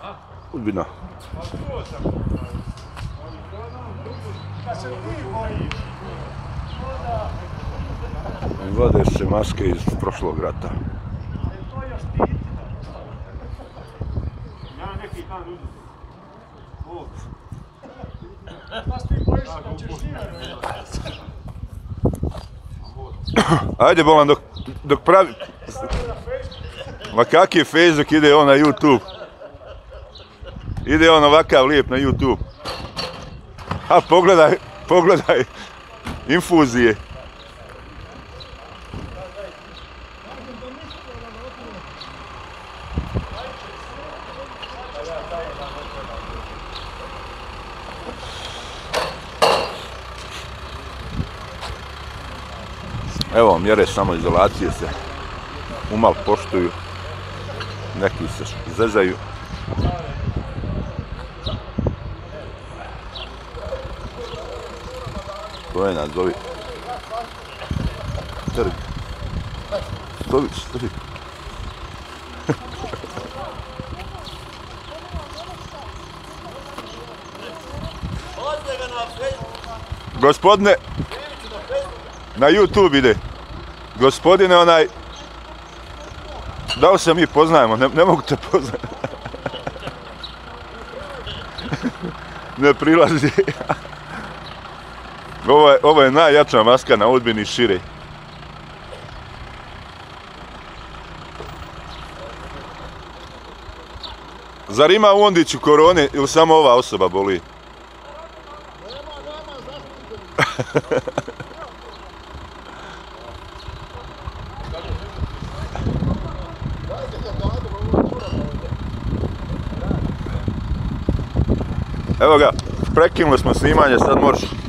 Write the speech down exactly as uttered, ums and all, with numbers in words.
Udbina. Vade se maske iz prošlog rata. Ajde bolan dok, dok pravi... Ma kak je Facebook, ide on na YouTube. Ide on ovakav lijep na YouTube. A pogledaj, pogledaj infuzije. Evo, mjere samoizolacije se umal poštuju, neki se zezaju. To je nazovi trg. Stović trg. Gospodine, na YouTube ide. Gospodine, onaj... Da li se mi poznajemo? Ne, ne mogu te poznati. Ne prilazi. Ovo je, ovo je najjača maska na Udbini šire. Zar ima u Ondiću korone ili samo ova osoba boli? Nema, nema, zaštite. Evo ga, prekinuli smo snimanje, sad možeš